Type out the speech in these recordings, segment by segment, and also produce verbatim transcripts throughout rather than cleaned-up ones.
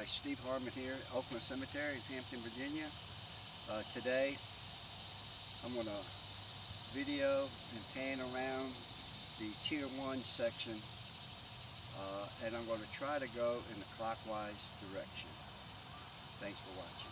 Hi, Steve Harmon here, Oakland Cemetery in Hampton, Virginia. Uh, today I'm going to video and pan around the Tier one section, uh, and I'm going to try to go in the clockwise direction. Thanks for watching.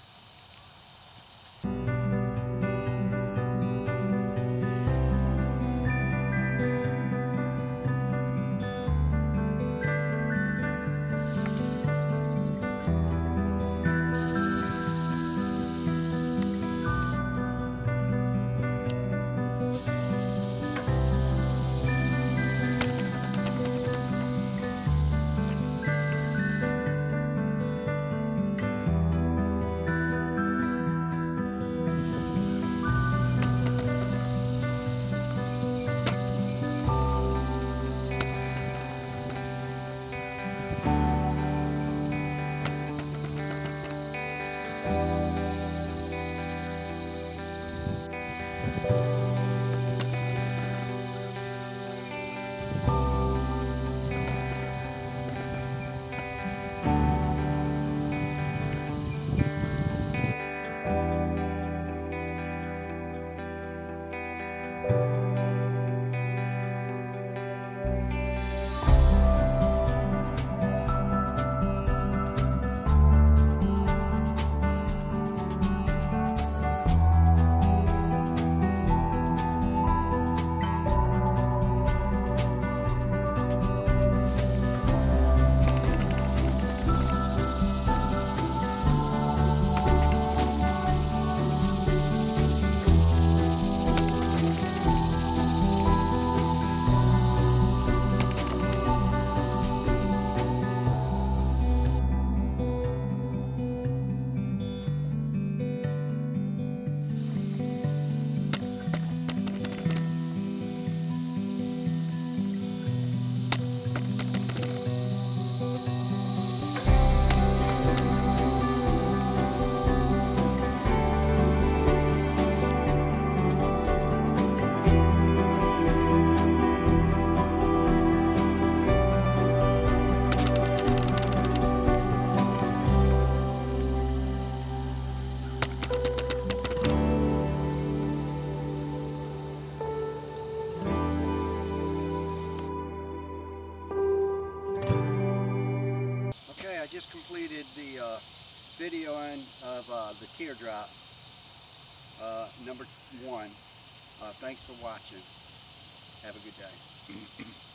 I just completed the uh, videoing of uh, the teardrop uh, number one. Uh, thanks for watching. Have a good day.